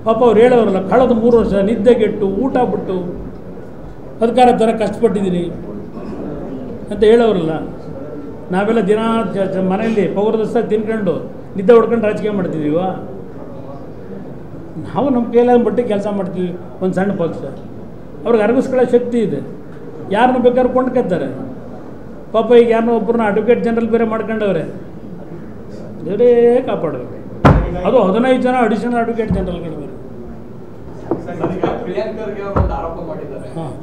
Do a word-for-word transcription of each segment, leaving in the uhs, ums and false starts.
ಪಾಪ ಅವ್ರು ಹೇಳೋರಲ್ಲ, ಕಳೆದ ಮೂರು ವರ್ಷ ನಿದ್ದೆಗೆಟ್ಟು ಊಟ ಬಿಟ್ಟು ಅಧಿಕಾರ ಥರ ಕಷ್ಟಪಟ್ಟಿದ್ದೀನಿ ಅಂತ ಹೇಳೋರಲ್ಲ. ನಾವೆಲ್ಲ ದಿನ ಮನೆಯಲ್ಲಿ ಪೌರದಸ್ತ ತಿನ್ಕೊಂಡು ನಿದ್ದೆ ಹೊಡ್ಕೊಂಡು ರಾಜಕೀಯ ಮಾಡ್ತಿದ್ದೀವ. ನಾವು ನಮ್ಮ ಕೈಲ ಬಟ್ಟೆ ಕೆಲಸ ಮಾಡ್ತೀವಿ. ಒಂದು ಸಣ್ಣ ಪಕ್ಷ ಅವ್ರಿಗೆ ಅರಗಿಸ್ಕೊಳ್ಳೋ ಶಕ್ತಿ ಇದೆ. ಯಾರನ್ನ ಬೇಕಾದ್ರೂ ಕೊಂಡ್ಕೊತಾರೆ. ಪಾಪ ಈಗ ಯಾರನ್ನೋ ಒಬ್ಬರನ್ನ ಅಡ್ವೊಕೇಟ್ ಜನರಲ್ ಬೇರೆ ಮಾಡ್ಕೊಂಡವ್ರೆ. ದೇವರೇ ಕಾಪಾಡಬೇಕು. ಅದು ಹದಿನೈದು ಜನ ಅಡಿಷನಲ್ ಅಡ್ವೊಕೇಟ್ ಜನರಲ್ಗಳು ಬೇರೆ. ಹಾಂ,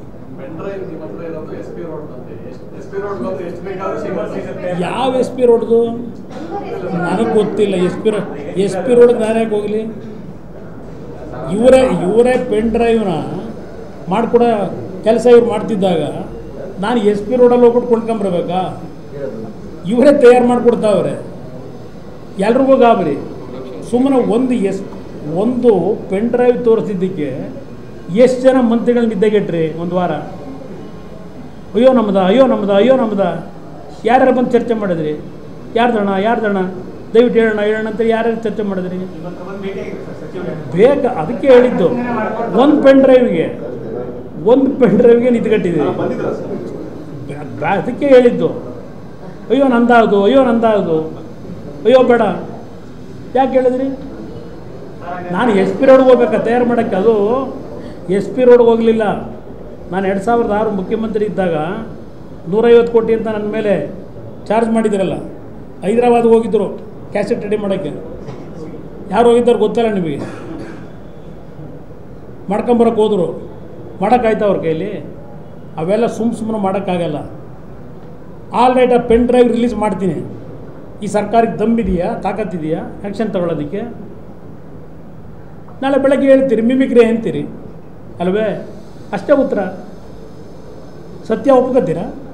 ಯಾವ ಎಸ್ ಪಿ ರೋಡ್ದು ನನಗೆ ಗೊತ್ತಿಲ್ಲ. S P road S P ರೋಡ್ಗೆ ನಾನು ಯಾಕೆ ಹೋಗಲಿ? ಇವರೇ ಇವರೇ ಪೆನ್ ಡ್ರೈವ್ನ ಮಾಡಿಕೊಡೋ ಕೆಲಸ ಇವ್ರು ಮಾಡ್ತಿದ್ದಾಗ ನಾನು ಎಸ್ ಪಿ ರೋಡಲ್ಲಿ ಹೋಗ್ಬಿಟ್ಟು ಕೊಂಡ್ಕೊಂಬರ್ಬೇಕಾ? ಇವರೇ ತಯಾರು ಮಾಡಿಕೊಡ್ತಾವ್ರೆ. ಎಲ್ರಿಗೂ ಗಾಬರಿ. ಸುಮ್ಮನೆ ಒಂದು ಎಸ್ ಒಂದು ಪೆನ್ ಡ್ರೈವ್ ತೋರಿಸಿದ್ದಕ್ಕೆ ಎಷ್ಟು ಜನ ಮಂತ್ರಿಗಳು ನಿದ್ದೆಗೆಟ್ರಿ ಒಂದು ವಾರ. ಅಯ್ಯೋ ನಮ್ಮದ, ಅಯ್ಯೋ ನಮ್ಮದ, ಅಯ್ಯೋ ನಮ್ಮದ. ಯಾರ್ಯಾರು ಬಂದು ಚರ್ಚೆ ಮಾಡಿದ್ರಿ? ಯಾರ್ದಣ್ಣ ಯಾರ್ದಣ್ಣ ದಯವಿಟ್ಟು ಹೇಳೋಣ ಹೇಳೋಣ ಅಂತ ಯಾರ್ಯಾರು ಚರ್ಚೆ ಮಾಡಿದ್ರಿ? ಬೇಗ ಅದಕ್ಕೆ ಹೇಳಿದ್ದು, ಒಂದು ಪೆನ್ ಡ್ರೈವ್ಗೆ ಒಂದು ಪೆನ್ ಡ್ರೈವ್ಗೆ ನಿಂತ್ಕಟ್ಟಿದ್ವಿ. ಅದಕ್ಕೆ ಹೇಳಿದ್ದು ಅಯ್ಯೋ ನಂದಾಗದು, ಅಯ್ಯೋ ನಂದಾಗದು, ಅಯ್ಯೋ ಬೇಡ. ಯಾಕೆ ಹೇಳಿದ್ರಿ? ನಾನು ಎಸ್ ಪಿ ರೋಡ್ಗೆ ಹೋಗ್ಬೇಕಾ ತಯಾರು ಮಾಡೋಕ್ಕೆ? ಅದು ಎಸ್ ಪಿ ರೋಡ್ಗೆ ಹೋಗಲಿಲ್ಲ. ನಾನು ಎರಡು ಸಾವಿರದ ಆರು ಮುಖ್ಯಮಂತ್ರಿ ಇದ್ದಾಗ ನೂರೈವತ್ತು ಕೋಟಿ ಅಂತ ನನ್ನ ಮೇಲೆ ಚಾರ್ಜ್ ಮಾಡಿದ್ರಲ್ಲ. ಹೈದ್ರಾಬಾದ್ಗೆ ಹೋಗಿದ್ದರು ಕ್ಯಾಸೆಟ್ ರೆಡಿ ಮಾಡೋಕ್ಕೆ. ಯಾರು ಹೋಗಿದ್ದಾರೆ ಗೊತ್ತಲ್ಲ ನಿಮಗೆ? ಮಾಡ್ಕೊಂಬರಕ್ಕೆ ಹೋದರು. ಮಾಡೋಕ್ಕಾಯ್ತು ಅವ್ರ ಕೈಲಿ? ಅವೆಲ್ಲ ಸುಮ್ಮ ಸುಮ್ಮನೆ ಮಾಡೋಕ್ಕಾಗಲ್ಲ. ಆಲ್ ರೈಟ್, ಆ ಪೆನ್ ಡ್ರೈವ್ ರಿಲೀಸ್ ಮಾಡ್ತೀನಿ. ಈ ಸರ್ಕಾರಕ್ಕೆ ದಮ್ಮಿದೆಯಾ, ತಾಕತ್ತಿದೆಯಾ ಆ್ಯಕ್ಷನ್ ತಗೊಳ್ಳೋದಕ್ಕೆ? ನಾಳೆ ಬೆಳಗ್ಗೆ ಹೇಳ್ತೀರಿ ಮಿಮಿಕ್ರಿ ಅಂತೀರಿ ಅಲ್ವೇ? ಅಷ್ಟೇ ಉತ್ತರ. ಸತ್ಯ ಒಪ್ಕೋತೀರಾ?